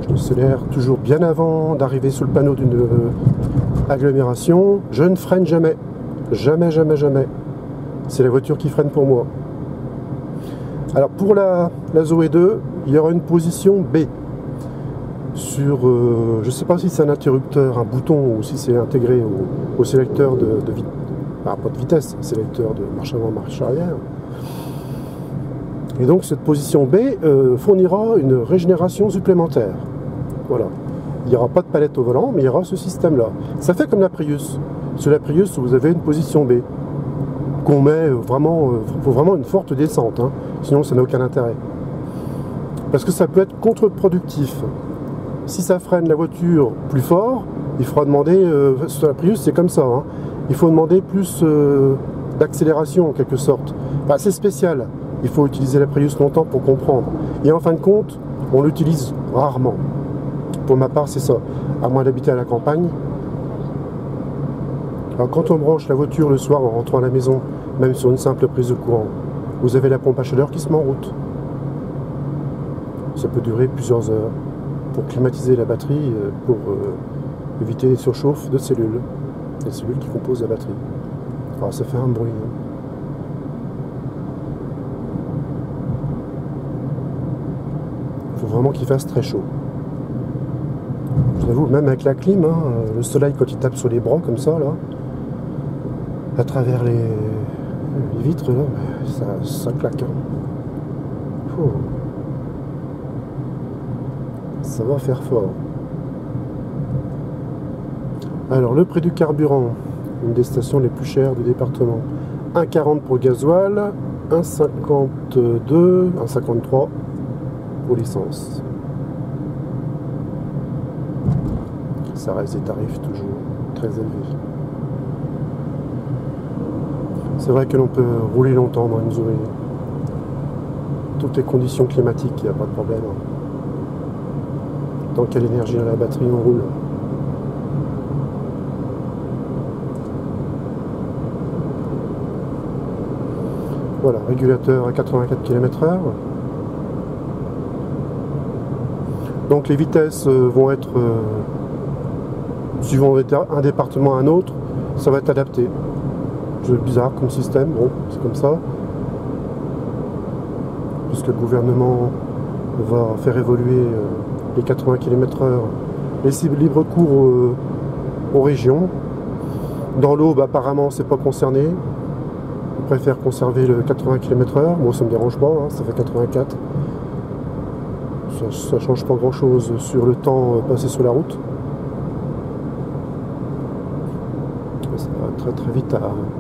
je décélère toujours bien avant d'arriver sous le panneau d'une agglomération. Je ne freine jamais. Jamais, jamais, jamais. C'est la voiture qui freine pour moi. Alors pour la Zoé 2, il y aura une position B. Sur, je ne sais pas si c'est un interrupteur, un bouton, ou si c'est intégré au sélecteur de vitesse. Pas de vitesse, sélecteur de marche avant, marche arrière. Et donc cette position B fournira une régénération supplémentaire. Voilà. Il n'y aura pas de palette au volant, mais il y aura ce système-là. Ça fait comme la Prius. Sur la Prius, vous avez une position B qu'on met vraiment, faut vraiment une forte descente, hein. Sinon ça n'a aucun intérêt. Parce que ça peut être contre-productif. Si ça freine la voiture plus fort, il faudra demander, sur la Prius c'est comme ça, hein, il faut demander plus d'accélération en quelque sorte. Enfin, c'est spécial, il faut utiliser la Prius longtemps pour comprendre. Et en fin de compte, on l'utilise rarement. Pour ma part c'est ça, à moins d'habiter à la campagne. Alors quand on branche la voiture le soir en rentrant à la maison, même sur une simple prise de courant, vous avez la pompe à chaleur qui se met en route. Ça peut durer plusieurs heures pour climatiser la batterie, pour éviter les surchauffes de cellules, les cellules qui composent la batterie. Alors ça fait un bruit. Il faut vraiment qu'il fasse très chaud. Je vous avoue, même avec la clim, hein, le soleil quand il tape sur les bras comme ça, là, à travers les vitres, là, ça claque. Hein. Ça va faire fort. Alors, le prix du carburant, une des stations les plus chères du département. 1,40 pour le gasoil, 1,52, 1,53 pour l'essence. Ça reste des tarifs toujours très élevés. C'est vrai que l'on peut rouler longtemps dans une Zoé. Toutes les conditions climatiques, il n'y a pas de problème. Tant qu'il y a l'énergie dans la batterie, on roule. Voilà, régulateur à 84 km/h. Donc les vitesses vont être, suivant un département à un autre, ça va être adapté. C'est bizarre comme système, bon, c'est comme ça. Puisque le gouvernement va faire évoluer les 80 km/h, laisser libre cours aux régions. Dans l'Aube, apparemment, c'est pas concerné. On préfère conserver le 80 km/h. Moi, ça me dérange pas, hein, ça fait 84. Ça change pas grand chose sur le temps passé sur la route. Ça va très très vite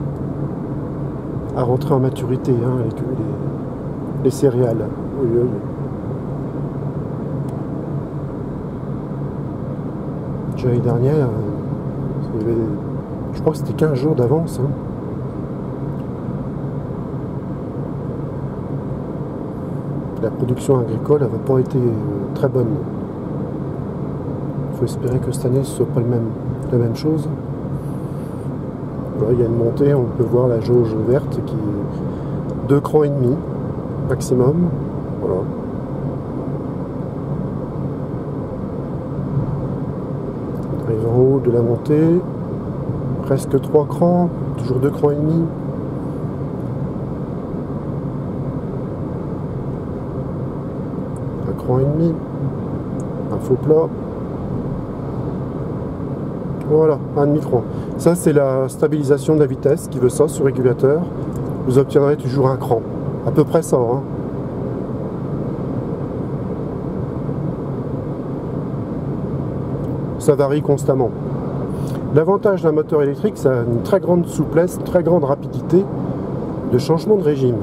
à rentrer en maturité, hein, avec les céréales. Oui, oui. Déjà l'année dernière, je crois que c'était 15 jours d'avance. Hein. La production agricole n'avait pas été très bonne. Il faut espérer que cette année ce ne soit pas la même chose. Voilà, il y a une montée, on peut voir la jauge verte qui est 2 crans et demi maximum. Voilà. On arrive en haut de la montée, presque 3 crans, toujours 2 crans et demi. Un cran et demi, un faux plat. Voilà, un demi-cran. Ça, c'est la stabilisation de la vitesse qui veut ça sur régulateur. Vous obtiendrez toujours un cran. À peu près ça. Hein. Ça varie constamment. L'avantage d'un moteur électrique, c'est une très grande souplesse, une très grande rapidité de changement de régime.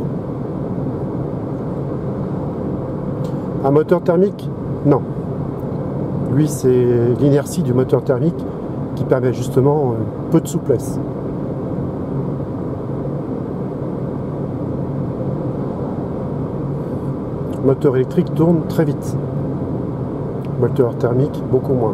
Un moteur thermique, non. Lui, c'est l'inertie du moteur thermique qui permet justement peu de souplesse. Le moteur électrique tourne très vite. Le moteur thermique, beaucoup moins.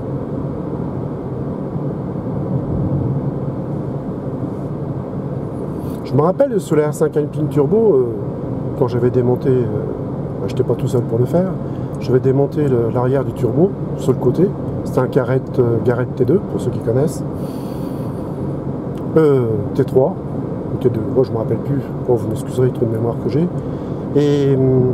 Je me rappelle sur la R5 Alpine Turbo, quand j'avais démonté, j'étais pas tout seul pour le faire, j'avais démonté l'arrière du turbo sur le côté. C'était un Garrett T2 pour ceux qui connaissent. T3 ou T2, moi je me rappelle plus. Bon, vous m'excuserez, trop de mémoire que j'ai. Et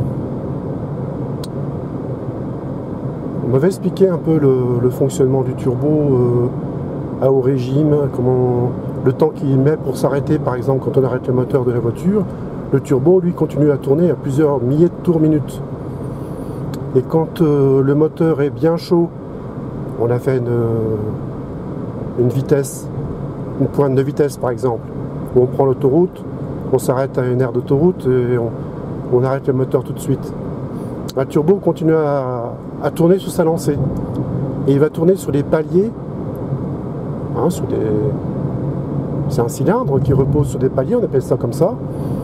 on m'avait expliqué un peu le fonctionnement du turbo à haut régime, comment le temps qu'il met pour s'arrêter, par exemple quand on arrête le moteur de la voiture. Le turbo, lui, continue à tourner à plusieurs milliers de tours minute. Et quand le moteur est bien chaud, on a fait une vitesse, une pointe de vitesse par exemple, où on prend l'autoroute, on s'arrête à une aire d'autoroute et on arrête le moteur tout de suite. Le turbo continue à tourner sur sa lancée. Et il va tourner sur des paliers, hein, c'est un cylindre qui repose sur des paliers, on appelle ça comme ça,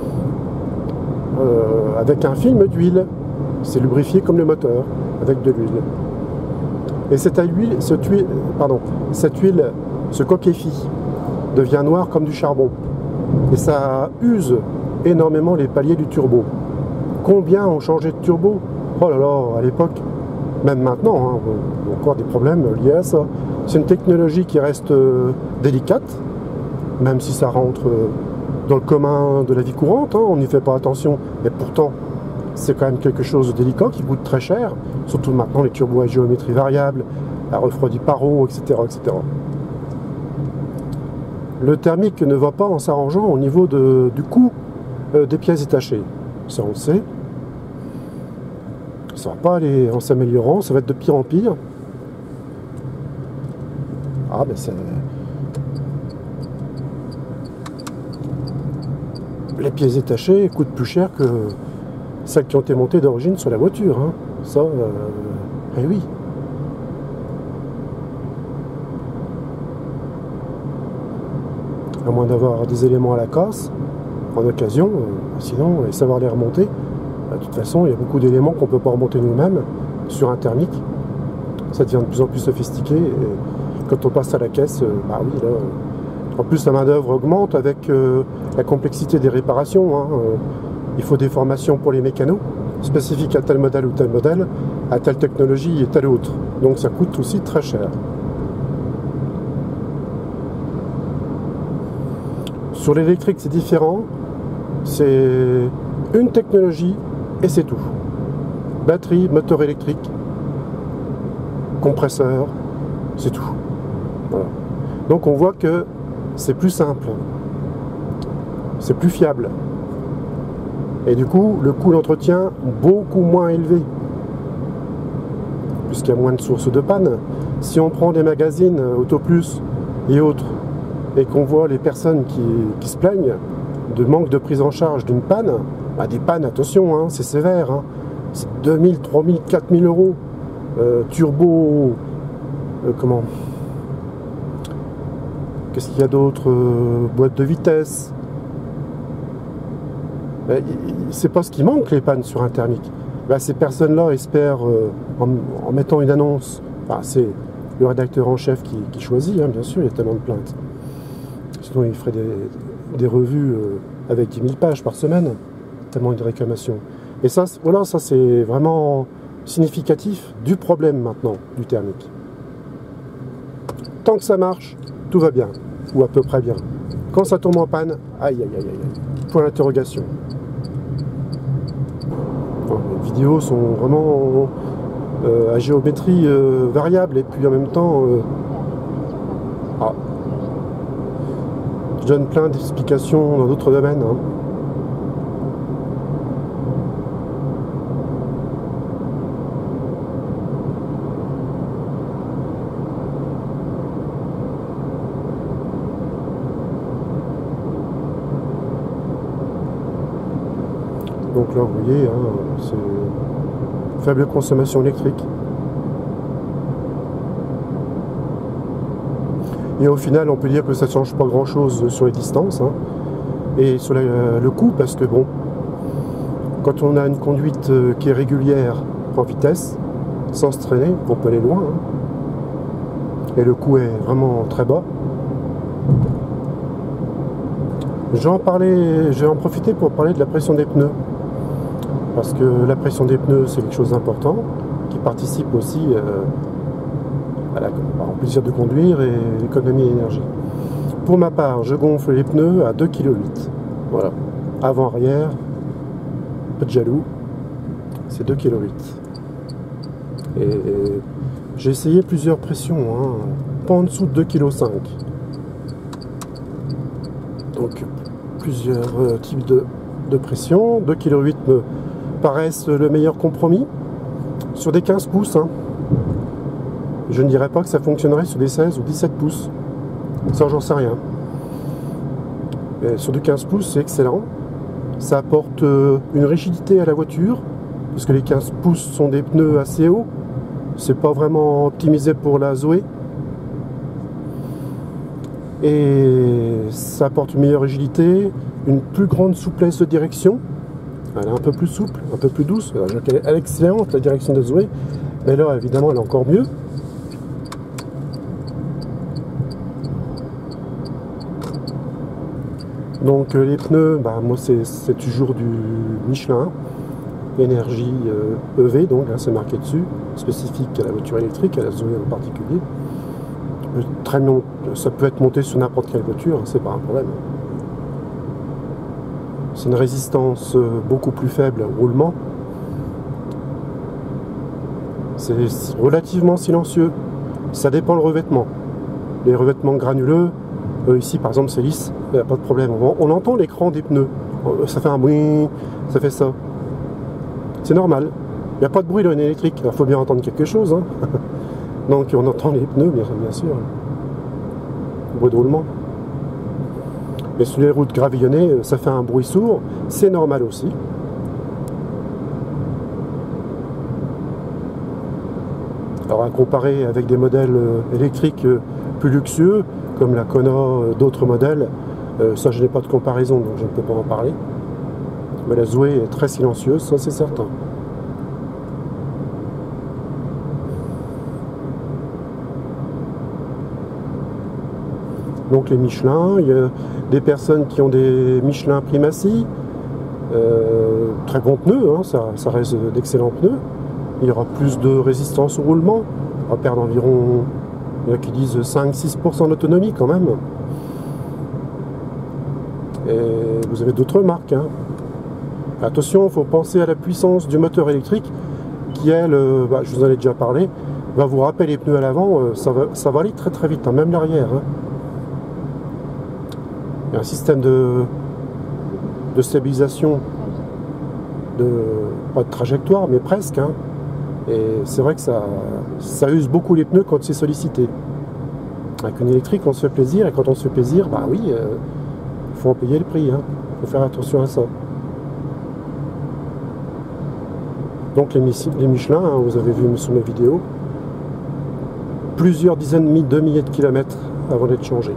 avec un film d'huile. C'est lubrifié comme le moteur, avec de l'huile. Et cette huile, ce coquefie, devient noir comme du charbon. Et ça use énormément les paliers du turbo. Combien ont changé de turbo? Oh là là, à l'époque, même maintenant, hein, on a encore des problèmes liés à ça. C'est une technologie qui reste délicate, même si ça rentre dans le commun de la vie courante, hein, on n'y fait pas attention, mais pourtant, c'est quand même quelque chose de délicat qui coûte très cher, surtout maintenant les turbos à géométrie variable, à refroidi par eau, etc., etc. Le thermique ne va pas en s'arrangeant au niveau du coût des pièces détachées. Ça, on le sait. Ça ne va pas aller en s'améliorant, ça va être de pire en pire. Ah, ben c'est... Les pièces détachées coûtent plus cher que celles qui ont été montées d'origine sur la voiture. Hein. Ça, eh oui. À moins d'avoir des éléments à la casse, en occasion, sinon, et savoir les remonter. De toute façon, il y a beaucoup d'éléments qu'on ne peut pas remonter nous-mêmes sur un thermique. Ça devient de plus en plus sophistiqué. Et quand on passe à la caisse, bah oui, là... En plus, la main-d'œuvre augmente avec la complexité des réparations. Hein. Il faut des formations pour les mécanos, spécifiques à tel modèle ou tel modèle, à telle technologie et telle autre. Donc ça coûte aussi très cher. Sur l'électrique, c'est différent. C'est une technologie et c'est tout. Batterie, moteur électrique, compresseur, c'est tout. Voilà. Donc on voit que c'est plus simple, c'est plus fiable. Et du coup, le coût d'entretien beaucoup moins élevé, puisqu'il y a moins de sources de panne. Si on prend des magazines AutoPlus et autres, et qu'on voit les personnes qui se plaignent de manque de prise en charge d'une panne, bah des pannes, attention, hein, c'est sévère, hein, c'est 2000, 3000, 4000 euros, turbo, comment... Qu'est-ce qu'il y a d'autre? Boîte de vitesse. C'est pas ce qui manque, les pannes sur un thermique. Ces personnes-là espèrent, en mettant une annonce, c'est le rédacteur en chef qui choisit, hein, bien sûr, il y a tellement de plaintes. Sinon, il ferait des revues avec 10 000 pages par semaine, tellement de réclamations. Et ça, voilà, ça c'est vraiment significatif du problème maintenant du thermique. Tant que ça marche, tout va bien, ou à peu près bien. Quand ça tombe en panne, aïe aïe aïe aïe, point d'interrogation. Les vidéos sont vraiment à géométrie variable et puis en même temps, je donne plein d'explications dans d'autres domaines. Hein. Donc là, vous voyez, hein, c'est faible consommation électrique. Et au final, on peut dire que ça ne change pas grand-chose sur les distances hein, et sur le coût, parce que bon, quand on a une conduite qui est régulière en vitesse, sans se traîner, on peut aller loin. Hein, et le coût est vraiment très bas. J'ai en profité pour parler de la pression des pneus. Parce que la pression des pneus, c'est quelque chose d'important. participe aussi au plaisir de conduire et l'économie d'énergie. Pour ma part, je gonfle les pneus à 2,8 kg. Voilà. Avant-arrière, peu de jaloux, c'est 2,8 kg. Et j'ai essayé plusieurs pressions, hein, pas en dessous de 2,5 kg. Donc plusieurs types de pression. 2,8 kg me paraissent le meilleur compromis sur des 15 pouces. Hein. Je ne dirais pas que ça fonctionnerait sur des 16 ou 17 pouces. Ça, j'en sais rien. Et sur du 15 pouces, c'est excellent. Ça apporte une rigidité à la voiture, parce que les 15 pouces sont des pneus assez hauts. C'est pas vraiment optimisé pour la Zoé. Et ça apporte une meilleure rigidité, une plus grande souplesse de direction. Elle est un peu plus souple, un peu plus douce. Elle est excellente, la direction de Zoé. Mais là, évidemment, elle est encore mieux. Donc les pneus, moi c'est toujours du Michelin, énergie EV, donc hein, c'est marqué dessus, spécifique à la voiture électrique, à la Zoé en particulier. Ça peut être monté sur n'importe quelle voiture, hein, c'est pas un problème. C'est une résistance beaucoup plus faible au roulement. C'est relativement silencieux. Ça dépend le revêtement. Les revêtements granuleux, ici par exemple c'est lisse, il n'y a pas de problème. On entend l'écran des pneus. Ça fait un bruit, ça fait ça. C'est normal. Il n'y a pas de bruit dans une électrique. Il faut bien entendre quelque chose. Hein. Donc on entend les pneus, bien sûr. Le bruit de roulement. Mais sur les routes gravillonnées, ça fait un bruit sourd. C'est normal aussi. Alors à comparer avec des modèles électriques plus luxueux, comme la Kona, d'autres modèles, ça je n'ai pas de comparaison, donc je ne peux pas en parler. Mais la Zoé est très silencieuse, ça c'est certain. Donc les Michelin, il y a des personnes qui ont des Michelin Primacy, très bons pneus, hein, ça reste d'excellents pneus. Il y aura plus de résistance au roulement, on va perdre environ, il y en a qui disent 5-6% d'autonomie quand même. Et vous avez d'autres marques. Hein. Attention, il faut penser à la puissance du moteur électrique qui, elle, je vous en ai déjà parlé, va vous râper les pneus à l'avant, ça va aller très très vite, hein, même l'arrière. Hein. Il y a un système de stabilisation, pas de trajectoire, mais presque. Hein. Et c'est vrai que ça use beaucoup les pneus quand c'est sollicité. Avec une électrique, on se fait plaisir, et quand on se fait plaisir, oui, il faut en payer le prix. Il faut faire attention à ça. Donc les Michelin, hein, vous avez vu sur mes vidéos, plusieurs dizaines de milliers de kilomètres avant d'être changés.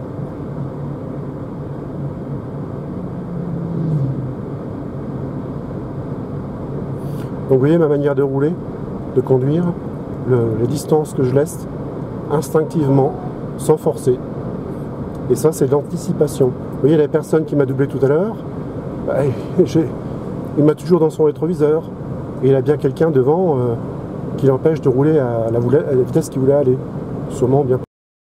Donc vous voyez ma manière de rouler, de conduire, les distances que je laisse instinctivement, sans forcer. Et ça, c'est de l'anticipation. Vous voyez la personne qui m'a doublé tout à l'heure, il m'a toujours dans son rétroviseur. Et il a bien quelqu'un devant qui l'empêche de rouler à la vitesse qu'il voulait aller. Sûrement bien